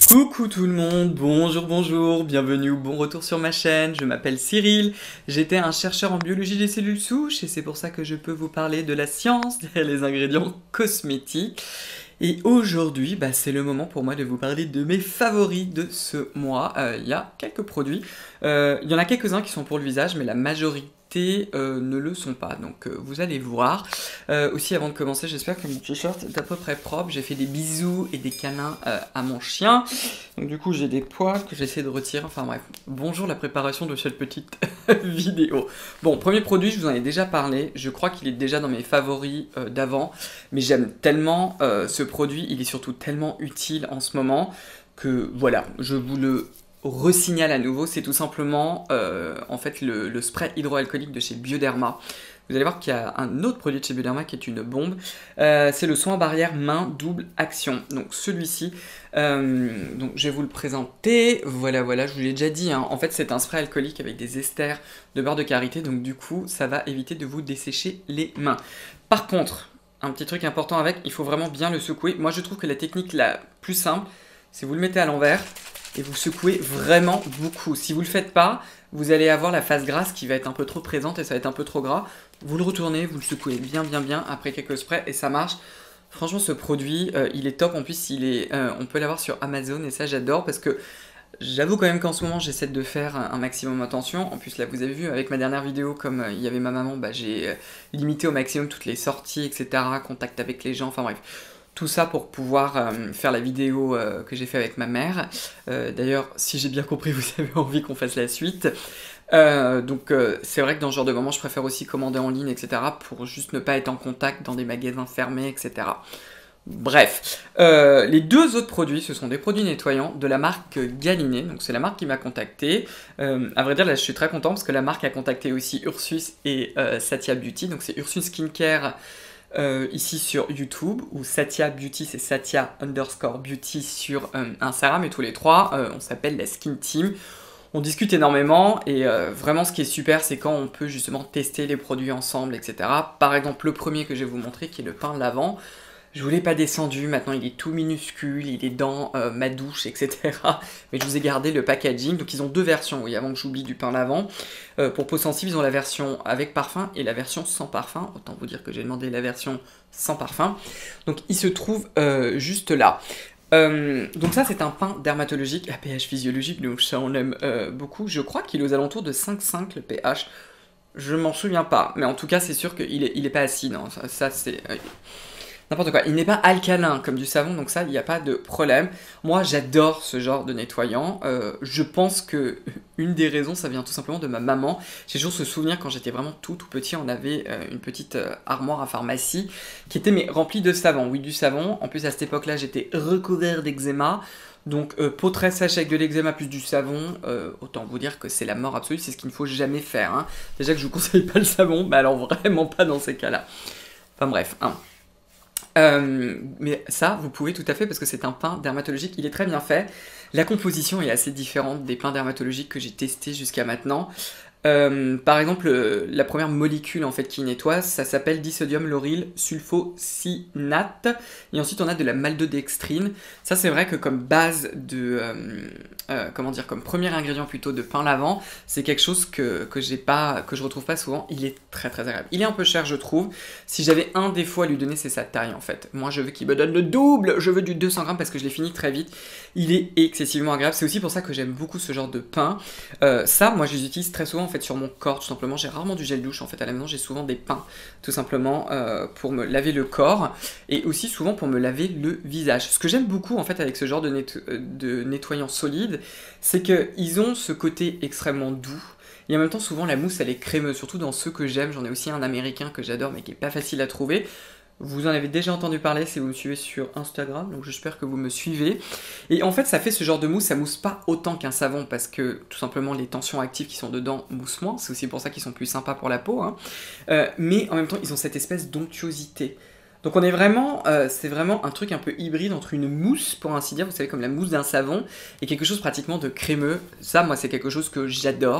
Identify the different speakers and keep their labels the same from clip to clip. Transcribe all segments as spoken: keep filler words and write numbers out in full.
Speaker 1: Coucou tout le monde, bonjour bonjour, bienvenue ou bon retour sur ma chaîne, je m'appelle Cyril, j'étais un chercheur en biologie des cellules souches et c'est pour ça que je peux vous parler de la science derrière les ingrédients cosmétiques. Et aujourd'hui, bah, c'est le moment pour moi de vous parler de mes favoris de ce mois. Euh, Il y a quelques produits, euh, il y en a quelques-uns qui sont pour le visage, mais la majorité Euh, ne le sont pas, donc euh, vous allez voir. Euh, aussi avant de commencer, j'espère que mon t-shirt est à peu près propre. J'ai fait des bisous et des câlins euh, à mon chien, donc du coup j'ai des poils que j'essaie de retirer, enfin bref. Bonjour la préparation de cette petite vidéo. Bon, premier produit, je vous en ai déjà parlé, je crois qu'il est déjà dans mes favoris euh, d'avant, mais j'aime tellement euh, ce produit, il est surtout tellement utile en ce moment, que voilà, je vous le resignale à nouveau. C'est tout simplement euh, en fait le, le spray hydroalcoolique de chez Bioderma. Vous allez voir qu'il y a un autre produit de chez Bioderma qui est une bombe. Euh, c'est le soin barrière main double action. Donc celui-ci, euh, donc je vais vous le présenter. Voilà, voilà, je vous l'ai déjà dit, hein. En fait, c'est un spray alcoolique avec des esters de beurre de karité. Donc du coup, ça va éviter de vous dessécher les mains. Par contre, un petit truc important avec, il faut vraiment bien le secouer. Moi, je trouve que la technique la plus simple, c'est vous le mettez à l'envers et vous secouez vraiment beaucoup. Si vous ne le faites pas, vous allez avoir la face grasse qui va être un peu trop présente et ça va être un peu trop gras. Vous le retournez, vous le secouez bien bien bien après quelques sprays et ça marche. Franchement, ce produit, euh, il est top. En plus, il est, euh, on peut l'avoir sur Amazon et ça, j'adore parce que j'avoue quand même qu'en ce moment, j'essaie de faire un maximum attention. En plus, là, vous avez vu, avec ma dernière vidéo, comme euh, il y avait ma maman, bah, j'ai euh, limité au maximum toutes les sorties, et cetera, contact avec les gens, enfin bref. Tout ça pour pouvoir euh, faire la vidéo euh, que j'ai fait avec ma mère. Euh, D'ailleurs, si j'ai bien compris, vous avez envie qu'on fasse la suite. Euh, donc euh, c'est vrai que dans ce genre de moment, je préfère aussi commander en ligne, et cetera. Pour juste ne pas être en contact dans des magasins fermés, et cetera. Bref, euh, les deux autres produits, ce sont des produits nettoyants de la marque Galinée. Donc c'est la marque qui m'a contacté. Euh, à vrai dire, là je suis très content parce que la marque a contacté aussi Ursus et euh, Satya Beauty. Donc c'est Ursus Skincare Euh, ici sur YouTube, ou Satya Beauty, c'est Satya underscore Beauty sur euh, Instagram, et tous les trois, euh, on s'appelle la Skin Team. On discute énormément, et euh, vraiment ce qui est super, c'est quand on peut justement tester les produits ensemble, et cetera. Par exemple, le premier que je vais vous montrer, qui est le pain lavant. Je vous l'ai pas descendu, maintenant il est tout minuscule, il est dans euh, ma douche, et cetera. Mais je vous ai gardé le packaging, donc ils ont deux versions, oui, avant que j'oublie du pain lavant. Euh, pour peau sensible, ils ont la version avec parfum et la version sans parfum. Autant vous dire que j'ai demandé la version sans parfum. Donc il se trouve euh, juste là. Euh, donc ça c'est un pain dermatologique à pH physiologique, donc ça on aime euh, beaucoup. Je crois qu'il est aux alentours de cinq virgule cinq le pH. Je m'en souviens pas, mais en tout cas c'est sûr qu'il est, il est pas acide, hein. Ça, ça c'est... Euh, N'importe quoi, il n'est pas alcalin comme du savon, donc ça, il n'y a pas de problème. Moi, j'adore ce genre de nettoyant. Euh, je pense que une des raisons, ça vient tout simplement de ma maman. J'ai toujours ce souvenir, quand j'étais vraiment tout tout petit, on avait euh, une petite euh, armoire à pharmacie qui était mais, remplie de savon. Oui, du savon. En plus, à cette époque-là, j'étais recouvert d'eczéma. Donc, euh, peau très sèche avec de l'eczéma plus du savon, euh, autant vous dire que c'est la mort absolue, c'est ce qu'il ne faut jamais faire, hein. Déjà que je vous conseille pas le savon, bah alors vraiment pas dans ces cas-là. Enfin bref, hein. Euh, mais ça, vous pouvez tout à fait parce que c'est un pain dermatologique, il est très bien fait. La composition est assez différente des pains dermatologiques que j'ai testés jusqu'à maintenant. Euh, par exemple, euh, la première molécule en fait qui nettoie, ça s'appelle disodium lauryl sulfosinate. Et ensuite, on a de la maltodextrine. Ça, c'est vrai que comme base de, euh, euh, comment dire, comme premier ingrédient plutôt de pain lavant, c'est quelque chose que que j'ai pas, que je retrouve pas souvent. Il est très très agréable. Il est un peu cher, je trouve. Si j'avais un défaut à lui donner, c'est sa taille en fait. Moi, je veux qu'il me donne le double. Je veux du deux cents grammes parce que je l'ai fini très vite. Il est excessivement agréable. C'est aussi pour ça que j'aime beaucoup ce genre de pain. Euh, ça, moi, je les utilise très souvent en fait sur mon corps, tout simplement. J'ai rarement du gel douche en fait à la maison. J'ai souvent des pains, tout simplement, euh, pour me laver le corps et aussi souvent pour me laver le visage. Ce que j'aime beaucoup en fait avec ce genre de, netto de nettoyant solide, c'est qu'ils ont ce côté extrêmement doux. Et en même temps, souvent, la mousse, elle est crémeuse, surtout dans ceux que j'aime. J'en ai aussi un américain que j'adore, mais qui est pas facile à trouver. Vous en avez déjà entendu parler si vous me suivez sur Instagram, donc j'espère que vous me suivez. Et en fait, ça fait ce genre de mousse, ça mousse pas autant qu'un savon, parce que tout simplement les tensions actives qui sont dedans moussent moins, c'est aussi pour ça qu'ils sont plus sympas pour la peau, hein. Euh, mais en même temps, ils ont cette espèce d'onctuosité. Donc on est vraiment, euh, c'est vraiment un truc un peu hybride entre une mousse, pour ainsi dire, vous savez, comme la mousse d'un savon, et quelque chose pratiquement de crémeux. Ça, moi, c'est quelque chose que j'adore.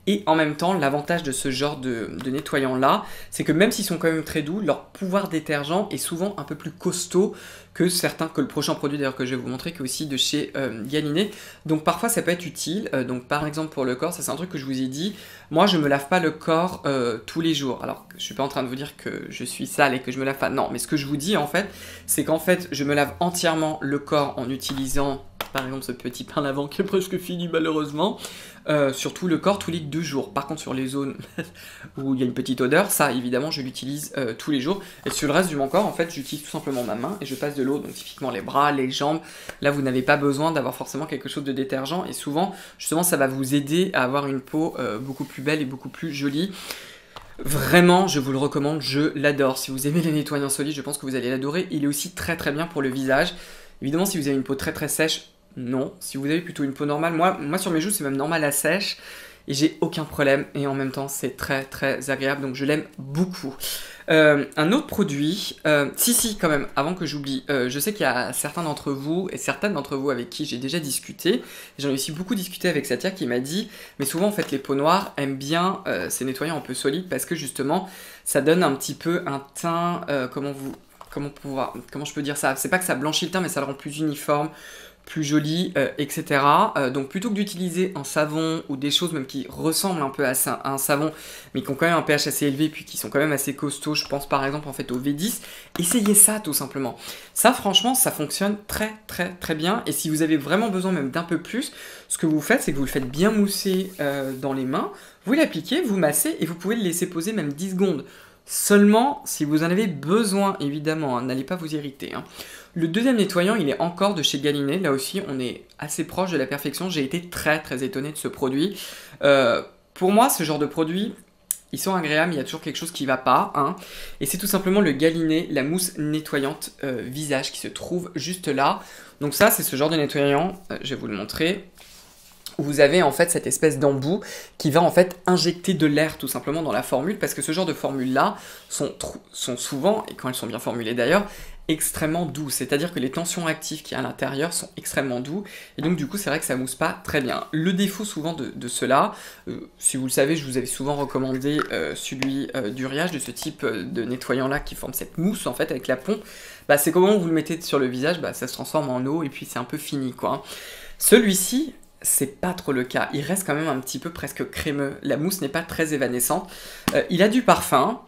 Speaker 1: Et en même temps, l'avantage de ce genre de, de nettoyant-là, c'est que même s'ils sont quand même très doux, leur pouvoir détergent est souvent un peu plus costaud que certains, que le prochain produit d'ailleurs que je vais vous montrer, qui est aussi de chez euh, Galiné. Donc parfois ça peut être utile. Euh, donc par exemple pour le corps, ça c'est un truc que je vous ai dit. Moi je me lave pas le corps euh, tous les jours. Alors je suis pas en train de vous dire que je suis sale et que je me lave pas. Non, mais ce que je vous dis en fait, c'est qu'en fait je me lave entièrement le corps en utilisant par exemple ce petit pain lavant qui est presque fini malheureusement. Euh, sur tout le corps tous les deux jours. Par contre sur les zones où il y a une petite odeur, ça évidemment je l'utilise euh, tous les jours. Et sur le reste de mon corps en fait j'utilise tout simplement ma main et je passe de l'eau, donc typiquement les bras, les jambes. Là vous n'avez pas besoin d'avoir forcément quelque chose de détergent et souvent justement ça va vous aider à avoir une peau euh, beaucoup plus belle et beaucoup plus jolie. Vraiment, je vous le recommande, je l'adore. Si vous aimez les nettoyants solides, je pense que vous allez l'adorer. Il est aussi très très bien pour le visage. Évidemment, si vous avez une peau très très sèche, non. Si vous avez plutôt une peau normale, moi, moi sur mes joues, c'est même normal à sèche. Et j'ai aucun problème. Et en même temps, c'est très très agréable. Donc je l'aime beaucoup. Euh, un autre produit, euh, si si quand même, avant que j'oublie, euh, je sais qu'il y a certains d'entre vous et certaines d'entre vous avec qui j'ai déjà discuté, j'en ai aussi beaucoup discuté avec Satya qui m'a dit, mais souvent en fait les peaux noires aiment bien euh, ces nettoyants un peu solides parce que justement ça donne un petit peu un teint, euh, comment vous, comment pouvoir, comment je peux dire ça, c'est pas que ça blanchit le teint mais ça le rend plus uniforme, plus joli, euh, et cetera. Euh, donc plutôt que d'utiliser un savon ou des choses même qui ressemblent un peu à, ça, à un savon, mais qui ont quand même un pH assez élevé, puis qui sont quand même assez costauds, je pense par exemple en fait au V dix, essayez ça tout simplement. Ça franchement, ça fonctionne très très très bien, et si vous avez vraiment besoin même d'un peu plus, ce que vous faites, c'est que vous le faites bien mousser euh, dans les mains, vous l'appliquez, vous massez, et vous pouvez le laisser poser même dix secondes. Seulement si vous en avez besoin, évidemment, hein, n'allez pas vous irriter. Hein. Le deuxième nettoyant, il est encore de chez Galiné. Là aussi, on est assez proche de la perfection. J'ai été très très étonné de ce produit. Euh, pour moi, ce genre de produit, ils sont agréables, il y a toujours quelque chose qui ne va pas. Hein. Et c'est tout simplement le Galiné, la mousse nettoyante euh, visage qui se trouve juste là. Donc ça, c'est ce genre de nettoyant. Euh, je vais vous le montrer. Vous avez en fait cette espèce d'embout qui va en fait injecter de l'air tout simplement dans la formule, parce que ce genre de formules là sont, sont souvent, et quand elles sont bien formulées d'ailleurs, extrêmement douces, c'est-à-dire que les tensions actives qu'il y a à l'intérieur sont extrêmement doux, et donc du coup c'est vrai que ça mousse pas très bien. Le défaut souvent de, de cela, euh, si vous le savez, je vous avais souvent recommandé euh, celui euh, d'Uriage, de ce type de nettoyant là qui forme cette mousse en fait avec la pompe, bah, c'est qu'au moment où vous le mettez sur le visage, bah, ça se transforme en eau et puis c'est un peu fini quoi. Celui-ci, c'est pas trop le cas, il reste quand même un petit peu presque crémeux, la mousse n'est pas très évanescente, euh, il a du parfum,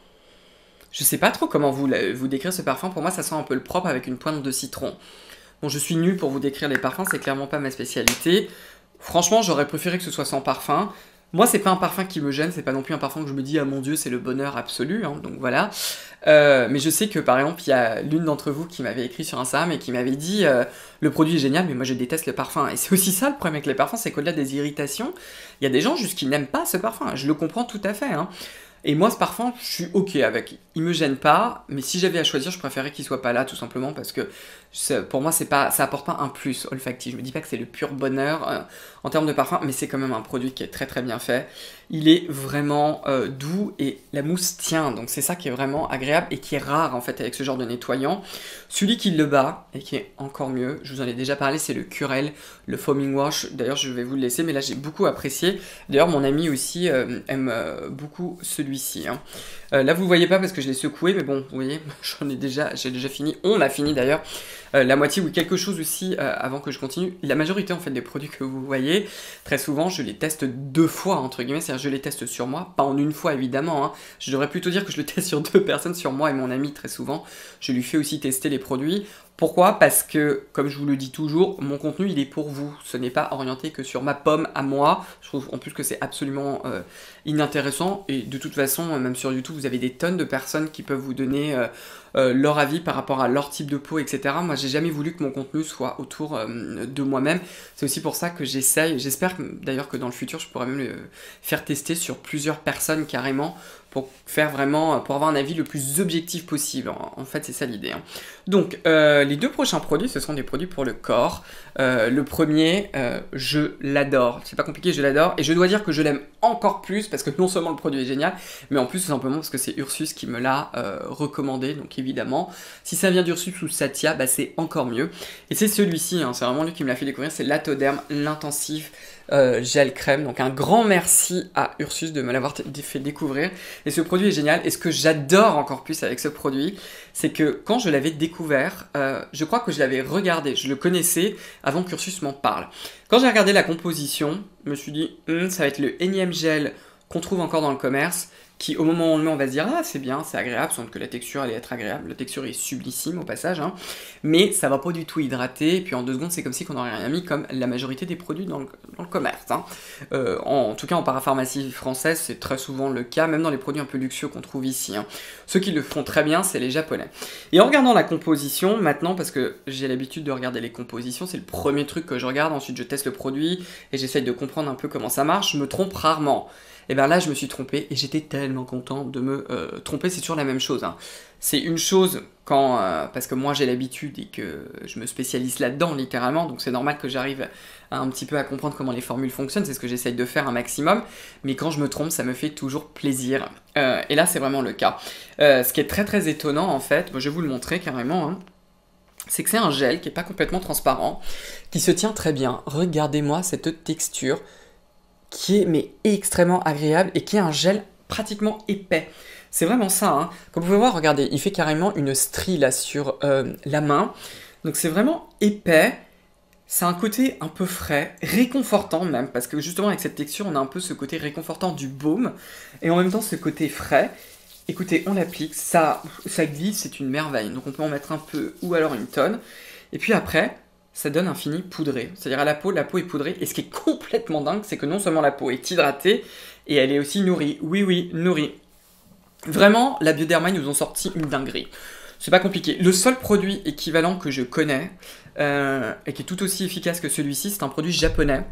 Speaker 1: je sais pas trop comment vous, vous décrire ce parfum, pour moi ça sent un peu le propre avec une pointe de citron. Bon, je suis nul pour vous décrire les parfums, c'est clairement pas ma spécialité, franchement j'aurais préféré que ce soit sans parfum. Moi, c'est pas un parfum qui me gêne, c'est pas non plus un parfum que je me dis « Ah mon Dieu, c'est le bonheur absolu hein, », donc voilà. Euh, mais je sais que, par exemple, il y a l'une d'entre vous qui m'avait écrit sur Instagram et qui m'avait dit euh, « Le produit est génial, mais moi je déteste le parfum ». Et c'est aussi ça le problème avec les parfums, c'est qu'au-delà des irritations, il y a des gens juste qui n'aiment pas ce parfum, je le comprends tout à fait. Hein. Et moi, ce parfum, je suis ok avec. Il me gêne pas, mais si j'avais à choisir, je préférais qu'il soit pas là, tout simplement, parce que pour moi, c'est pas, ça apporte pas un plus olfactif. Je me dis pas que c'est le pur bonheur euh, en termes de parfum, mais c'est quand même un produit qui est très très bien fait. Il est vraiment euh, doux et la mousse tient, donc c'est ça qui est vraiment agréable et qui est rare en fait avec ce genre de nettoyant. Celui qui le bat et qui est encore mieux, je vous en ai déjà parlé, c'est le Curel, le Foaming Wash. D'ailleurs, je vais vous le laisser, mais là j'ai beaucoup apprécié. D'ailleurs, mon ami aussi euh, aime euh, beaucoup celui-ci. Hein. Euh, là, vous ne voyez pas parce que je l'ai secoué, mais bon, vous voyez, j'en ai déjà, j'ai déjà fini. On a fini d'ailleurs. Euh, la moitié ou quelque chose aussi euh, avant que je continue. La majorité en fait des produits que vous voyez, très souvent je les teste deux fois entre guillemets, c'est-à-dire je les teste sur moi, pas en une fois évidemment, hein. Je devrais plutôt dire que je le teste sur deux personnes, sur moi et mon ami très souvent. Je lui fais aussi tester les produits. Pourquoi? Parce que, comme je vous le dis toujours, mon contenu il est pour vous. Ce n'est pas orienté que sur ma pomme à moi. Je trouve en plus que c'est absolument euh, inintéressant. Et de toute façon, même sur YouTube, vous avez des tonnes de personnes qui peuvent vous donner euh, euh, leur avis par rapport à leur type de peau, et cetera. Moi, j'ai jamais voulu que mon contenu soit autour euh, de moi-même. C'est aussi pour ça que j'essaye. J'espère d'ailleurs que dans le futur, je pourrais même le faire tester sur plusieurs personnes carrément, pour faire vraiment, pour avoir un avis le plus objectif possible. En fait, c'est ça l'idée. Hein. Donc, euh, les deux prochains produits, ce sont des produits pour le corps. Euh, le premier, euh, je l'adore. C'est pas compliqué, je l'adore. Et je dois dire que je l'aime encore plus, parce que non seulement le produit est génial, mais en plus, tout simplement, parce que c'est Ursus qui me l'a euh, recommandé. Donc, évidemment, si ça vient d'Ursus ou Satya, bah, c'est encore mieux. Et c'est celui-ci, hein, c'est vraiment lui qui me l'a fait découvrir, c'est l'Atoderm, l'intensif euh, gel crème. Donc un grand merci à Ursus de me l'avoir fait découvrir. Et ce produit est génial. Et ce que j'adore encore plus avec ce produit, c'est que quand je l'avais découvert, euh, je crois que je l'avais regardé, je le connaissais avant qu'Ursus m'en parle. Quand j'ai regardé la composition, je me suis dit, hm, ça va être le énième gel qu'on trouve encore dans le commerce, qui au moment où on le met, on va se dire « Ah, c'est bien, c'est agréable », sans que la texture allait être agréable. La texture est sublissime au passage, hein. Mais ça va pas du tout hydrater, et puis en deux secondes, c'est comme si on n'aurait rien mis, comme la majorité des produits dans le, dans le commerce. Hein. Euh, en, en tout cas, en parapharmacie française, c'est très souvent le cas, même dans les produits un peu luxueux qu'on trouve ici. Hein. Ceux qui le font très bien, c'est les Japonais. Et en regardant la composition, maintenant, parce que j'ai l'habitude de regarder les compositions, c'est le premier truc que je regarde, ensuite je teste le produit, et j'essaye de comprendre un peu comment ça marche, je me trompe rarement. Et bien là, je me suis trompé et j'étais tellement content de me euh, tromper. C'est toujours la même chose. Hein. C'est une chose quand, euh, parce que moi j'ai l'habitude et que je me spécialise là-dedans littéralement, donc c'est normal que j'arrive un petit peu à comprendre comment les formules fonctionnent. C'est ce que j'essaye de faire un maximum. Mais quand je me trompe, ça me fait toujours plaisir. Euh, et là, c'est vraiment le cas. Euh, ce qui est très très étonnant en fait, bon, je vais vous le montrer carrément. Hein. C'est que c'est un gel qui n'est pas complètement transparent, qui se tient très bien. Regardez-moi cette texture, qui est mais extrêmement agréable et qui est un gel pratiquement épais. C'est vraiment ça, hein. Comme vous pouvez voir, regardez, il fait carrément une strie là sur euh, la main. Donc c'est vraiment épais. C'est un côté un peu frais, réconfortant même, parce que justement avec cette texture, on a un peu ce côté réconfortant du baume, et en même temps ce côté frais. Écoutez, on l'applique, ça, ça glisse, c'est une merveille. Donc on peut en mettre un peu ou alors une tonne. Et puis après, ça donne un fini poudré. C'est-à-dire à la peau, la peau est poudrée. Et ce qui est complètement dingue, c'est que non seulement la peau est hydratée, et elle est aussi nourrie. Oui, oui, nourrie. Vraiment, la Bioderma, ils nous ont sorti une dinguerie. C'est pas compliqué. Le seul produit équivalent que je connais, euh, et qui est tout aussi efficace que celui-ci, c'est un produit japonais.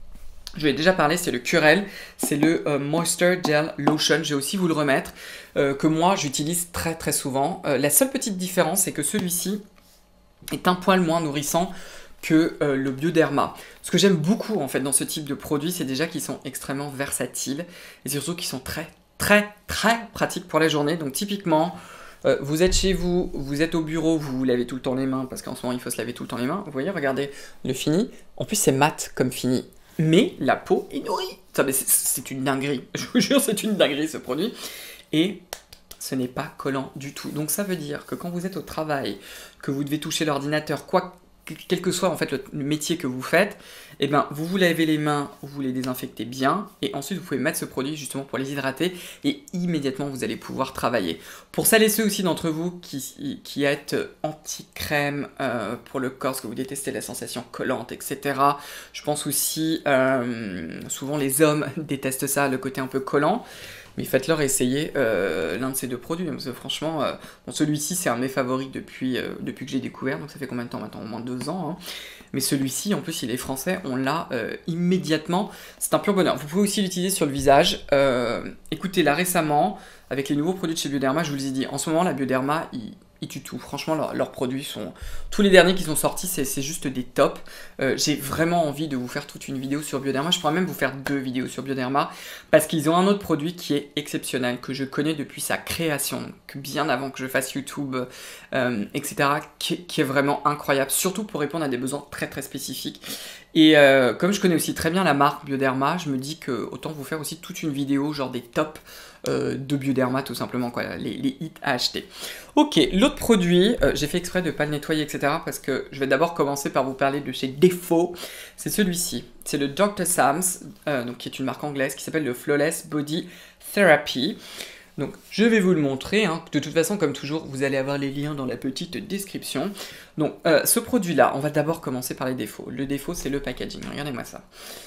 Speaker 1: Je lui ai déjà parlé, c'est le Curel, c'est le euh, Moisture Gel Lotion, je vais aussi vous le remettre, euh, que moi j'utilise très très souvent. Euh, la seule petite différence, c'est que celui-ci est un poil moins nourrissant que euh, le Bioderma. Ce que j'aime beaucoup en fait dans ce type de produit, c'est déjà qu'ils sont extrêmement versatiles et surtout qu'ils sont très très très pratiques pour la journée. Donc typiquement, euh, vous êtes chez vous, vous êtes au bureau, vous vous lavez tout le temps les mains parce qu'en ce moment il faut se laver tout le temps les mains. Vous voyez, regardez le fini. En plus c'est mat comme fini, mais la peau est nourrie. C'est une dinguerie. Je vous jure, c'est une dinguerie ce produit. Et ce n'est pas collant du tout. Donc ça veut dire que quand vous êtes au travail, que vous devez toucher l'ordinateur, quoi, quel que soit en fait le métier que vous faites, eh ben, vous vous lavez les mains, vous les désinfectez bien, et ensuite vous pouvez mettre ce produit justement pour les hydrater, et immédiatement vous allez pouvoir travailler. Pour celles et ceux aussi d'entre vous qui, qui êtes anti-crème euh, pour le corps, parce que vous détestez la sensation collante, et cetera. Je pense aussi, euh, souvent les hommes détestent ça, le côté un peu collant. Mais faites-leur essayer euh, l'un de ces deux produits, parce que franchement, euh, bon, celui-ci c'est un de mes favoris depuis, euh, depuis que j'ai découvert, donc ça fait combien de temps maintenant? Au moins deux ans. Hein. Mais celui-ci, en plus il est français, on l'a euh, immédiatement, c'est un pur bonheur. Vous pouvez aussi l'utiliser sur le visage. Euh, écoutez, là récemment, avec les nouveaux produits de chez Bioderma, je vous les ai dit, en ce moment la Bioderma, ils... ils tuent tout. Franchement, leur, leurs produits sont... Tous les derniers qui sont sortis, c'est juste des tops. Euh, J'ai vraiment envie de vous faire toute une vidéo sur Bioderma. Je pourrais même vous faire deux vidéos sur Bioderma, parce qu'ils ont un autre produit qui est exceptionnel, que je connais depuis sa création, donc bien avant que je fasse YouTube, euh, et cetera, qui, qui est vraiment incroyable, surtout pour répondre à des besoins très très spécifiques. Et euh, comme je connais aussi très bien la marque Bioderma, je me dis que autant vous faire aussi toute une vidéo, genre des tops Euh, de Bioderma tout simplement, quoi, les, les hits à acheter. Ok, l'autre produit, euh, j'ai fait exprès de ne pas le nettoyer, et cetera, parce que je vais d'abord commencer par vous parler de chez Defo. C'est celui-ci, c'est le docteur Sam's, euh, donc, qui est une marque anglaise, qui s'appelle le Flawless Body Therapy. Donc je vais vous le montrer, hein. De toute façon comme toujours vous allez avoir les liens dans la petite description. Donc euh, ce produit là, on va d'abord commencer par les défauts. Le défaut c'est le packaging, regardez-moi ça.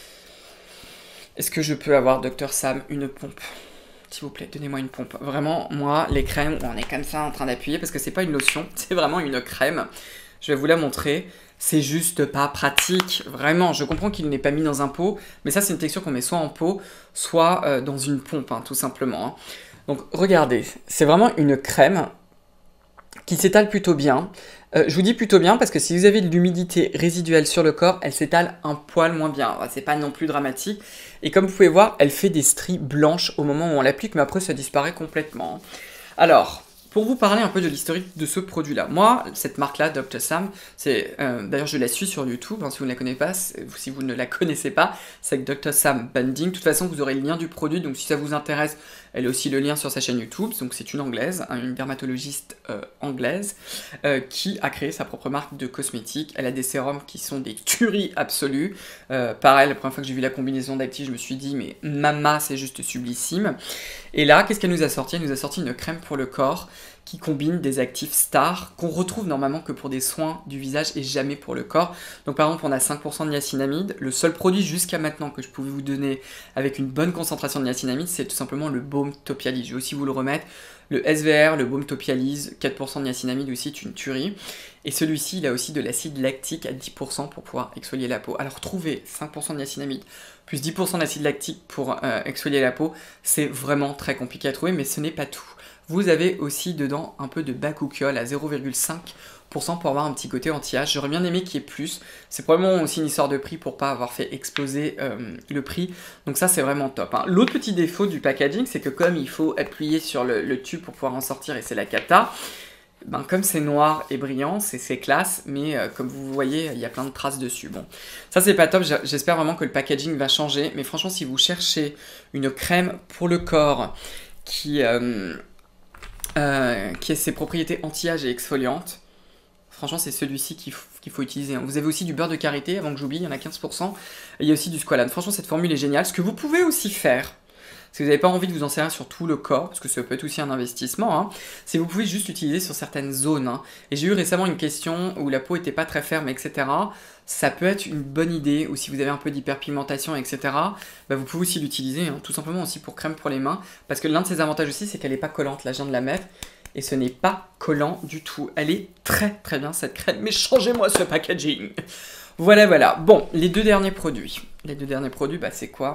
Speaker 1: Est-ce que je peux avoir docteur Sam une pompe ? S'il vous plaît, donnez-moi une pompe. Vraiment, moi, les crèmes, on est comme ça en train d'appuyer, parce que c'est pas une lotion, c'est vraiment une crème. Je vais vous la montrer. C'est juste pas pratique. Vraiment, je comprends qu'il n'est pas mis dans un pot, mais ça, c'est une texture qu'on met soit en pot, soit euh, dans une pompe, hein, tout simplement. Hein. Donc, regardez, c'est vraiment une crème qui s'étale plutôt bien. Euh, je vous dis plutôt bien parce que si vous avez de l'humidité résiduelle sur le corps, elle s'étale un poil moins bien. C'est pas non plus dramatique. Et comme vous pouvez voir, elle fait des stries blanches au moment où on l'applique, mais après ça disparaît complètement. Alors, pour vous parler un peu de l'historique de ce produit-là. Moi, cette marque-là, docteur Sam, c'est euh, d'ailleurs je la suis sur YouTube, hein, si vous ne la connaissez pas, si vous ne la connaissez pas, c'est avec docteur Sam Bending. De toute façon, vous aurez le lien du produit, donc si ça vous intéresse, elle a aussi le lien sur sa chaîne YouTube. Donc c'est une anglaise, hein, une dermatologiste euh, anglaise, euh, qui a créé sa propre marque de cosmétiques. Elle a des sérums qui sont des tueries absolues. Euh, pareil, la première fois que j'ai vu la combinaison d'actifs, je me suis dit, mais mama, c'est juste sublissime. Et là, qu'est-ce qu'elle nous a sorti? Elle nous a sorti une crème pour le corps qui combine des actifs stars qu'on retrouve normalement que pour des soins du visage et jamais pour le corps. Donc par exemple, on a cinq pour cent de niacinamide. Le seul produit jusqu'à maintenant que je pouvais vous donner avec une bonne concentration de niacinamide, c'est tout simplement le baume Topialis. Je vais aussi vous le remettre. Le S V R, le baume Topialis, quatre pour cent de niacinamide aussi, c'est une tuerie. Et celui-ci, il a aussi de l'acide lactique à dix pour cent pour pouvoir exfolier la peau. Alors trouver cinq pour cent de niacinamide plus dix pour cent d'acide lactique pour euh, exfolier la peau, c'est vraiment très compliqué à trouver, mais ce n'est pas tout. Vous avez aussi dedans un peu de bakuchiol à zéro virgule cinq pour cent pour avoir un petit côté anti-âge. J'aurais bien aimé qu'il y ait plus. C'est probablement aussi une histoire de prix pour pas avoir fait exploser euh, le prix. Donc ça, c'est vraiment top, hein. L'autre petit défaut du packaging, c'est que comme il faut appuyer sur le, le tube pour pouvoir en sortir, et c'est la cata, ben, comme c'est noir et brillant, c'est classe, mais euh, comme vous voyez, il y a plein de traces dessus. Bon, ça c'est pas top, j'espère vraiment que le packaging va changer, mais franchement, si vous cherchez une crème pour le corps qui... Euh, Euh, qui a ses propriétés anti-âge et exfoliantes, franchement c'est celui-ci qu'il qu'il faut utiliser, hein. Vous avez aussi du beurre de karité, avant que j'oublie, il y en a quinze pour cent, et il y a aussi du squalane. Franchement cette formule est géniale. Ce que vous pouvez aussi faire, si vous n'avez pas envie de vous en servir sur tout le corps, parce que ça peut être aussi un investissement, hein, c'est que vous pouvez juste l'utiliser sur certaines zones, hein. Et j'ai eu récemment une question où la peau n'était pas très ferme, et cetera. Ça peut être une bonne idée, ou si vous avez un peu d'hyperpigmentation, et cetera, bah vous pouvez aussi l'utiliser, hein, tout simplement aussi pour crème pour les mains, parce que l'un de ses avantages aussi, c'est qu'elle n'est pas collante. Là, je viens de la mettre, et ce n'est pas collant du tout. Elle est très très bien cette crème, mais changez-moi ce packaging. Voilà, voilà. Bon, les deux derniers produits. Les deux derniers produits, bah c'est quoi ?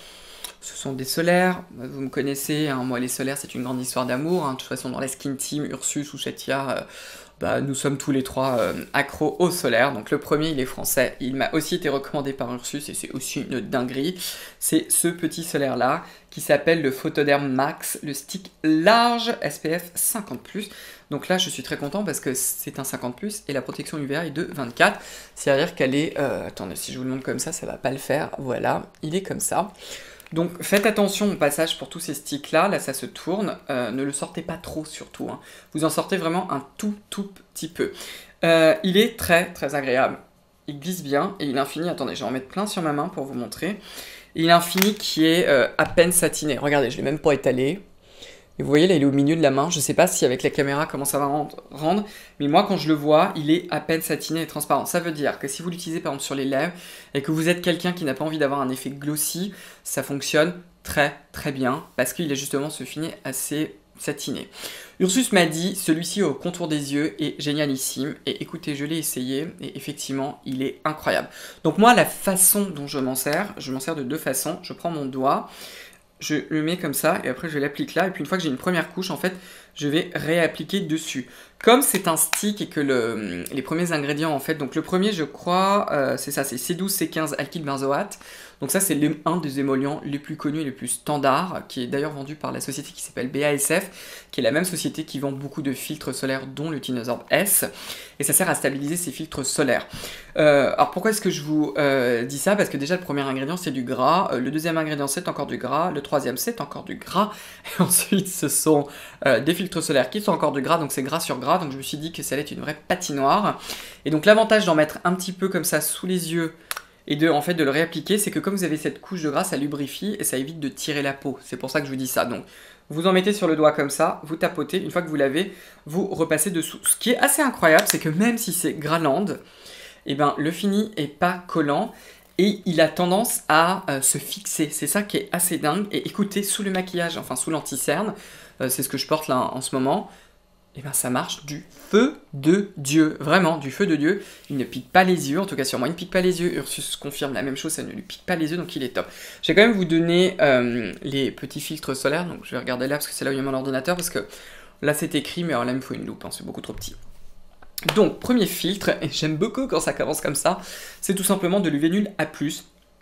Speaker 1: Ce sont des solaires, vous me connaissez, hein, moi les solaires c'est une grande histoire d'amour, hein. De toute façon dans la Skin Team, Ursus ou Chatia, euh, bah, nous sommes tous les trois euh, accros au solaire. Donc le premier il est français, il m'a aussi été recommandé par Ursus et c'est aussi une dinguerie, c'est ce petit solaire là qui s'appelle le Photoderm Max, le stick large S P F cinquante plus. Donc là je suis très content parce que c'est un cinquante plus et la protection U V A est de vingt-quatre, c'est-à-dire qu'elle est, euh, attendez si je vous le montre comme ça, ça va pas le faire, voilà, il est comme ça. Donc faites attention au passage pour tous ces sticks là, là ça se tourne, euh, ne le sortez pas trop surtout, hein. Vous en sortez vraiment un tout tout petit peu. Euh, il est très très agréable, il glisse bien et il a un fini, attendez je vais en mettre plein sur ma main pour vous montrer. Il a un fini qui est euh, à peine satiné, regardez je l'ai même pas étalé. Et vous voyez là il est au milieu de la main, je sais pas si avec la caméra comment ça va rendre, mais moi quand je le vois il est à peine satiné et transparent. Ça veut dire que si vous l'utilisez par exemple sur les lèvres et que vous êtes quelqu'un qui n'a pas envie d'avoir un effet glossy, ça fonctionne très très bien parce qu'il a justement ce fini assez satiné. Ursus m'a dit celui-ci au contour des yeux est génialissime et écoutez je l'ai essayé et effectivement il est incroyable. Donc moi la façon dont je m'en sers, je m'en sers de deux façons, je prends mon doigt, je le mets comme ça et après je l'applique là et puis une fois que j'ai une première couche en fait je vais réappliquer dessus. Comme c'est un stick et que le, les premiers ingrédients en fait, donc le premier je crois euh, c'est ça, c'est C douze C quinze alkyl benzoate, donc ça c'est un des émollients les plus connus et les plus standards qui est d'ailleurs vendu par la société qui s'appelle B A S F qui est la même société qui vend beaucoup de filtres solaires dont le Tinosorb S et ça sert à stabiliser ces filtres solaires. Euh, alors pourquoi est-ce que je vous euh, dis ça? Parce que déjà le premier ingrédient c'est du gras, euh, le deuxième ingrédient c'est encore du gras, le troisième c'est encore du gras et ensuite ce sont euh, des filtres solaires qui sont encore du gras, donc c'est gras sur gras, donc je me suis dit que ça allait être une vraie patinoire. Et donc l'avantage d'en mettre un petit peu comme ça sous les yeux et de, en fait, de le réappliquer, c'est que comme vous avez cette couche de gras, ça lubrifie et ça évite de tirer la peau. C'est pour ça que je vous dis ça. Donc vous en mettez sur le doigt comme ça, vous tapotez, une fois que vous l'avez, vous repassez dessous. Ce qui est assez incroyable, c'est que même si c'est Graland, eh ben, le fini est pas collant. Et il a tendance à euh, se fixer, c'est ça qui est assez dingue. Et écoutez, sous le maquillage, enfin sous l'anti-cerne, euh, c'est ce que je porte là en ce moment, et ben ça marche du feu de Dieu, vraiment du feu de Dieu. Il ne pique pas les yeux, en tout cas sur moi il ne pique pas les yeux. Ursus confirme la même chose, ça ne lui pique pas les yeux, donc il est top. Je vais quand même vous donner euh, les petits filtres solaires, donc je vais regarder là parce que c'est là où il y a mon ordinateur, parce que là c'est écrit, mais alors là il me faut une loupe, hein, c'est beaucoup trop petit. Donc, premier filtre, et j'aime beaucoup quand ça commence comme ça, c'est tout simplement de l'U V Nul A plus.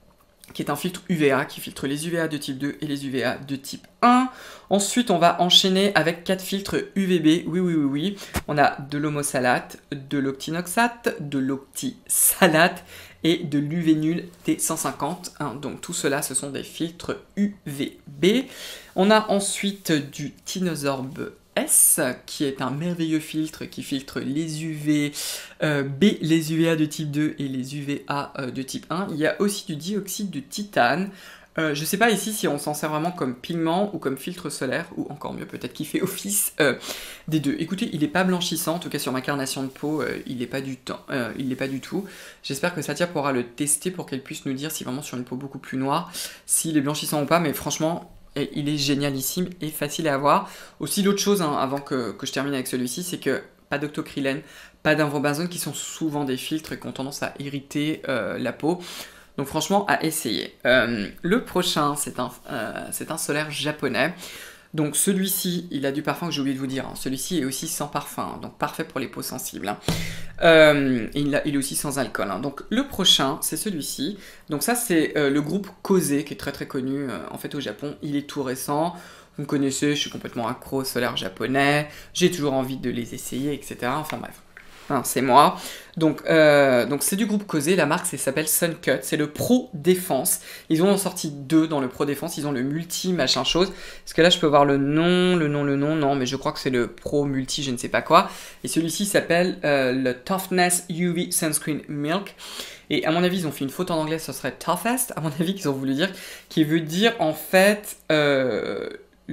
Speaker 1: qui est un filtre U V A, qui filtre les U V A de type deux et les U V A de type un. Ensuite, on va enchaîner avec quatre filtres U V B. Oui, oui, oui, oui. On a de l'homosalate, de l'octinoxate, de l'octisalate et de l'U V nul T cent cinquante. Hein. Donc tout cela, ce sont des filtres U V B. On a ensuite du Tinosorb S, qui est un merveilleux filtre qui filtre les U V euh, B, les U V A de type deux et les U V A euh, de type un. Il y a aussi du dioxyde de titane. Euh, je ne sais pas ici si on s'en sert vraiment comme pigment ou comme filtre solaire, ou encore mieux peut-être qu'il fait office euh, des deux. Écoutez, il n'est pas blanchissant, en tout cas sur ma carnation de peau, euh, il n'est pas, euh, pas du tout. J'espère que Satya pourra le tester pour qu'elle puisse nous dire si vraiment sur une peau beaucoup plus noire, s'il est blanchissant ou pas, mais franchement, il est génialissime et facile à avoir. Aussi l'autre chose, hein, avant que, que je termine avec celui-ci, c'est que pas d'octocrylène, pas d'invobenzone, qui sont souvent des filtres qui ont tendance à irriter euh, la peau. Donc franchement, à essayer. Euh, le prochain, c'est un, euh, c'est un solaire japonais. Donc celui-ci, il a du parfum que j'ai oublié de vous dire. Hein. Celui-ci est aussi sans parfum, donc parfait pour les peaux sensibles. Hein. Euh, et il, a, il est aussi sans alcool. Hein. Donc le prochain, c'est celui-ci. Donc ça, c'est euh, le groupe Kose, qui est très très connu euh, en fait au Japon. Il est tout récent. Vous me connaissez, je suis complètement accro au solaire japonais. J'ai toujours envie de les essayer, et cetera. Enfin bref. Hein, c'est moi. Donc, euh, donc c'est du groupe Kose, la marque s'appelle Suncut, c'est le Pro Défense. Ils ont en sorti deux dans le Pro Défense, ils ont le Multi machin chose. Parce que là je peux voir le nom, le nom, le nom, non, mais je crois que c'est le Pro Multi, je ne sais pas quoi. Et celui-ci s'appelle euh, le Toughness U V Sunscreen Milk. Et à mon avis, ils ont fait une faute en anglais, ce serait Toughest, à mon avis, qu'ils ont voulu dire, qui veut dire en fait euh,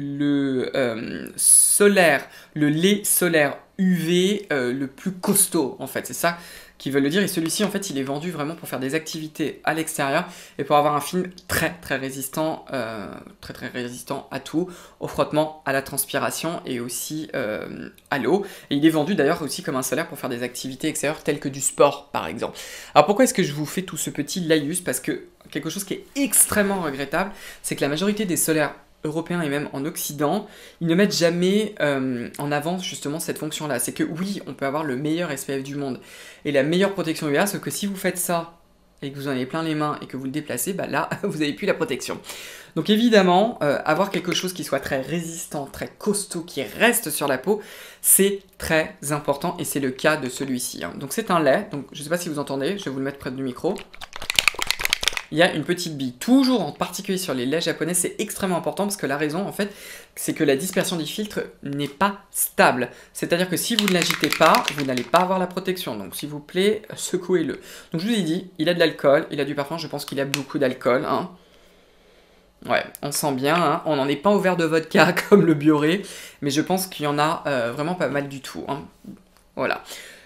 Speaker 1: le euh, solaire, le lait solaire U V euh, le plus costaud, en fait, c'est ça qu'ils veulent le dire. Et celui-ci, en fait, il est vendu vraiment pour faire des activités à l'extérieur et pour avoir un film très très résistant, euh, très très résistant à tout, au frottement, à la transpiration et aussi euh, à l'eau. Et il est vendu d'ailleurs aussi comme un solaire pour faire des activités extérieures telles que du sport, par exemple. Alors pourquoi est-ce que je vous fais tout ce petit laïus? Parce que quelque chose qui est extrêmement regrettable, c'est que la majorité des solaires européens et même en Occident, ils ne mettent jamais euh, en avant justement cette fonction-là. C'est que oui, on peut avoir le meilleur S P F du monde et la meilleure protection U V A, sauf que si vous faites ça et que vous en avez plein les mains et que vous le déplacez, bah là, vous n'avez plus la protection. Donc évidemment, euh, avoir quelque chose qui soit très résistant, très costaud, qui reste sur la peau, c'est très important et c'est le cas de celui-ci. Hein. Donc c'est un lait, donc je ne sais pas si vous entendez, je vais vous le mettre près du micro. Il y a une petite bille. Toujours en particulier sur les laits japonais, c'est extrêmement important parce que la raison, en fait, c'est que la dispersion du filtre n'est pas stable. C'est-à-dire que si vous ne l'agitez pas, vous n'allez pas avoir la protection. Donc, s'il vous plaît, secouez-le. Donc, je vous ai dit, il a de l'alcool, il a du parfum, je pense qu'il a beaucoup d'alcool. Hein. Ouais, on sent bien. Hein. On n'en est pas au verre de vodka comme le Bioré, mais je pense qu'il y en a euh, vraiment pas mal du tout. Hein. Voilà.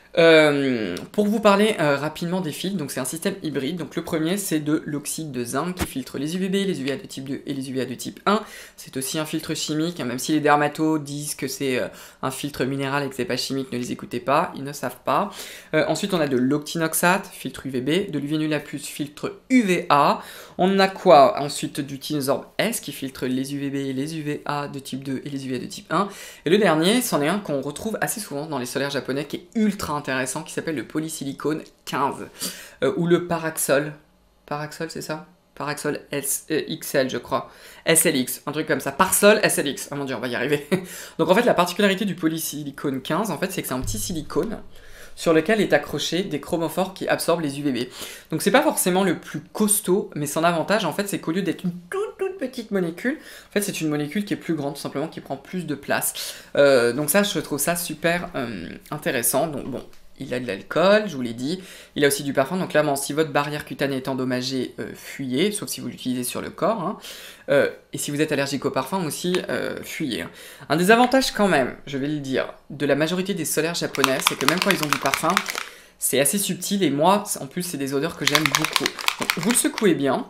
Speaker 1: Euh, pour vous parler euh, rapidement des filtres, donc c'est un système hybride. Donc le premier, c'est de l'oxyde de zinc qui filtre les U V B, les U V A de type deux et les U V A de type un. C'est aussi un filtre chimique, hein, même si les dermatos disent que c'est euh, un filtre minéral et que c'est pas chimique, ne les écoutez pas, ils ne savent pas. Euh, ensuite, on a de l'octinoxate, filtre U V B, de l'U V nul A plus, filtre U V A. On a quoi? Ensuite, du Tinosorb S qui filtre les U V B, les U V A de type deux et les U V A de type un. Et le dernier, c'en est un qu'on retrouve assez souvent dans les solaires japonais qui est ultra intéressant, qui s'appelle le polysilicone quinze, euh, ou le Paraxol. Paraxol, c'est ça? Paraxol S, euh, X L, je crois. S L X, un truc comme ça. Parsol S L X. Oh mon dieu, on va y arriver. Donc en fait, la particularité du polysilicone quinze, en fait, c'est que c'est un petit silicone sur lequel est accroché des chromophores qui absorbent les U V B. Donc c'est pas forcément le plus costaud, mais son avantage, en fait, c'est qu'au lieu d'être une toute, toute petite molécule, en fait, c'est une molécule qui est plus grande, tout simplement, qui prend plus de place. Euh, donc ça, je trouve ça super euh, intéressant. Donc bon, il a de l'alcool, je vous l'ai dit. Il a aussi du parfum. Donc clairement, si votre barrière cutanée est endommagée, euh, fuyez, sauf si vous l'utilisez sur le corps. Hein. Euh, et si vous êtes allergique au parfum aussi, euh, fuyez. Hein. Un des avantages quand même, je vais le dire, de la majorité des solaires japonais, c'est que même quand ils ont du parfum, c'est assez subtil. Et moi, en plus, c'est des odeurs que j'aime beaucoup. Donc, vous le secouez bien.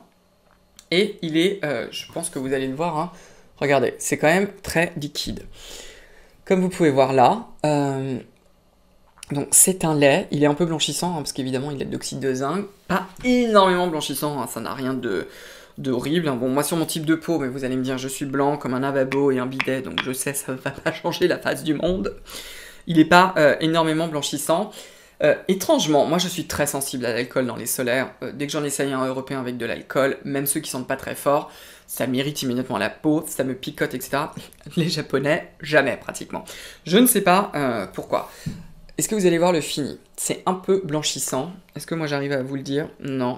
Speaker 1: Et il est, euh, je pense que vous allez le voir, hein. Regardez, c'est quand même très liquide. Comme vous pouvez voir là, euh, donc c'est un lait, il est un peu blanchissant, hein, parce qu'évidemment il a de l'oxyde de zinc, pas énormément blanchissant, hein, ça n'a rien de d'horrible. Hein. Bon, moi sur mon type de peau, mais vous allez me dire, je suis blanc comme un lavabo et un bidet, donc je sais, ça ne va pas changer la face du monde. Il n'est pas euh, énormément blanchissant. Euh, étrangement, moi je suis très sensible à l'alcool dans les solaires. Euh, dès que j'en essaye un européen avec de l'alcool, même ceux qui sentent pas très fort, ça m'irrite immédiatement la peau, ça me picote, et cetera. Les japonais, jamais pratiquement. Je ne sais pas euh, pourquoi. Est-ce que vous allez voir le fini? C'est un peu blanchissant. Est-ce que moi j'arrive à vous le dire? Non.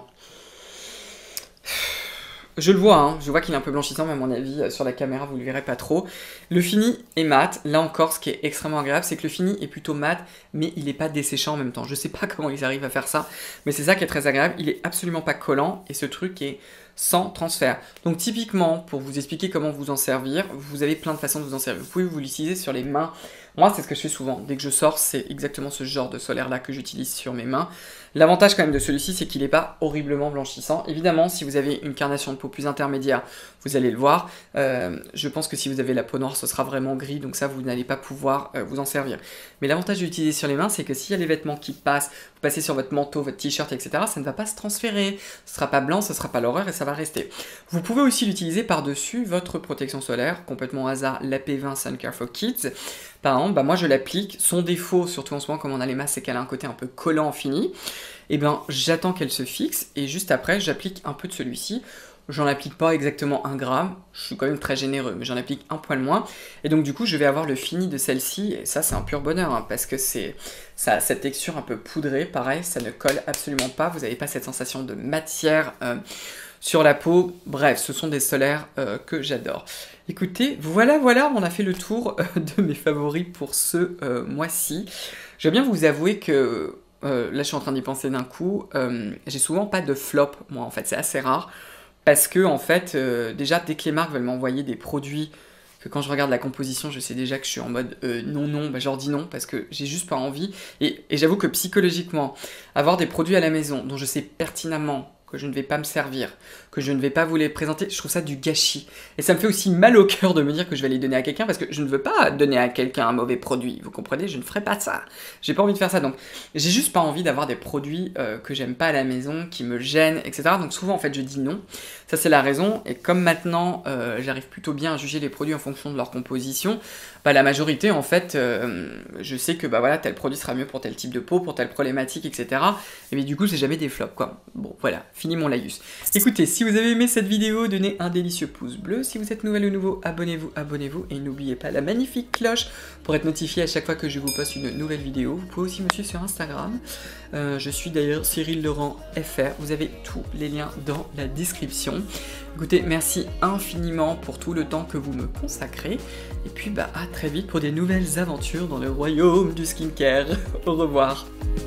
Speaker 1: Je le vois, hein, je vois qu'il est un peu blanchissant, mais à mon avis, sur la caméra, vous le verrez pas trop. Le fini est mat. Là encore, ce qui est extrêmement agréable, c'est que le fini est plutôt mat, mais il n'est pas desséchant en même temps. Je sais pas comment ils arrivent à faire ça, mais c'est ça qui est très agréable. Il est absolument pas collant, et ce truc est sans transfert. Donc typiquement, pour vous expliquer comment vous en servir, vous avez plein de façons de vous en servir. Vous pouvez vous l'utiliser sur les mains. Moi, c'est ce que je fais souvent. Dès que je sors, c'est exactement ce genre de solaire-là que j'utilise sur mes mains. L'avantage quand même de celui-ci, c'est qu'il n'est pas horriblement blanchissant. Évidemment, si vous avez une carnation de peau plus intermédiaire, vous allez le voir. Euh, je pense que si vous avez la peau noire, ce sera vraiment gris, donc ça, vous n'allez pas pouvoir euh, vous en servir. Mais l'avantage d'utiliser sur les mains, c'est que s'il y a les vêtements qui passent, vous passez sur votre manteau, votre t-shirt, et cetera, ça ne va pas se transférer. Ce ne sera pas blanc, ce ne sera pas l'horreur et ça va rester. Vous pouvez aussi l'utiliser par-dessus votre protection solaire, complètement au hasard, l'A P vingt Sun Care for Kids. Par exemple, bah moi je l'applique. Son défaut, surtout en ce moment, comme on a les masques, c'est qu'elle a un côté un peu collant fini. Et ben j'attends qu'elle se fixe et juste après j'applique un peu de celui-ci. J'en applique pas exactement un gramme, je suis quand même très généreux, mais j'en applique un poil moins. Et donc du coup je vais avoir le fini de celle-ci, et ça c'est un pur bonheur, hein, parce que c'est ça a cette texture un peu poudrée, pareil, ça ne colle absolument pas, vous n'avez pas cette sensation de matière euh, sur la peau. Bref, ce sont des solaires euh, que j'adore. Écoutez, voilà, voilà, on a fait le tour euh, de mes favoris pour ce euh, mois-ci. Je vais bien vous avouer que, euh, là je suis en train d'y penser d'un coup, euh, j'ai souvent pas de flop, moi en fait, c'est assez rare. Parce que, en fait, euh, déjà, dès que les marques veulent m'envoyer des produits, que quand je regarde la composition, je sais déjà que je suis en mode euh, non, non, bah, je leur dis non, parce que j'ai juste pas envie. Et, et j'avoue que psychologiquement, avoir des produits à la maison dont je sais pertinemment que je ne vais pas me servir, que je ne vais pas vous les présenter, je trouve ça du gâchis. Et ça me fait aussi mal au cœur de me dire que je vais les donner à quelqu'un, parce que je ne veux pas donner à quelqu'un un mauvais produit, vous comprenez, je ne ferai pas ça. J'ai pas envie de faire ça, donc j'ai juste pas envie d'avoir des produits euh, que j'aime pas à la maison, qui me gênent, et cetera. Donc souvent en fait je dis non, ça c'est la raison, et comme maintenant euh, j'arrive plutôt bien à juger les produits en fonction de leur composition, bah la majorité en fait, euh, je sais que bah voilà, tel produit sera mieux pour tel type de peau, pour telle problématique, et cetera. Et mais du coup c'est jamais des flops quoi. Bon voilà, fini mon laïus. Écoutez, si vous avez aimé cette vidéo, donnez un délicieux pouce bleu. Si vous êtes nouvelle ou nouveau, abonnez-vous, abonnez-vous. Et n'oubliez pas la magnifique cloche pour être notifié à chaque fois que je vous poste une nouvelle vidéo. Vous pouvez aussi me suivre sur Instagram. Euh, je suis d'ailleurs Cyril Laurent F R. Vous avez tous les liens dans la description. Écoutez, merci infiniment pour tout le temps que vous me consacrez. Et puis bah à très vite pour des nouvelles aventures dans le royaume du skincare. Au revoir.